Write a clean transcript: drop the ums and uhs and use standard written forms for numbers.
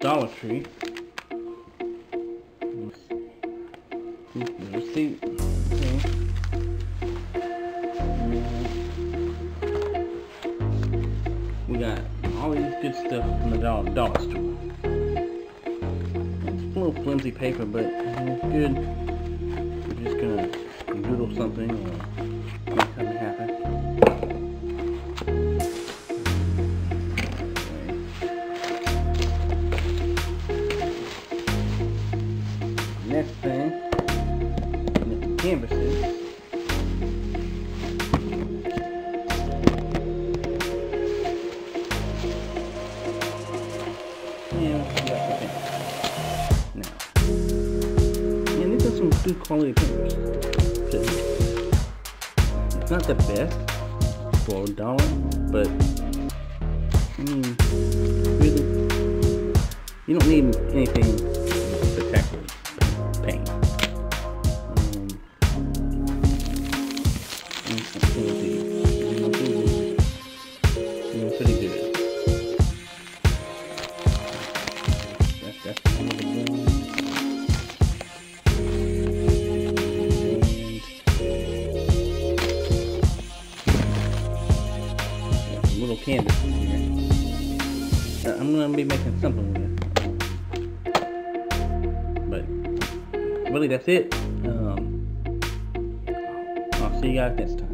Dollar Tree. Receipt. Okay. We got all these good stuff from the dollar store. It's a little flimsy paper, but it's good. We're just gonna doodle something or make something happen. Next thing, get the canvases. Good quality papers. It's not the best for $1, but I mean, really, you don't need anything spectacular paint. Pretty good. That's some of the ones. Little canvas in here. I'm gonna be making something with it, but really that's it. I'll see you guys next time.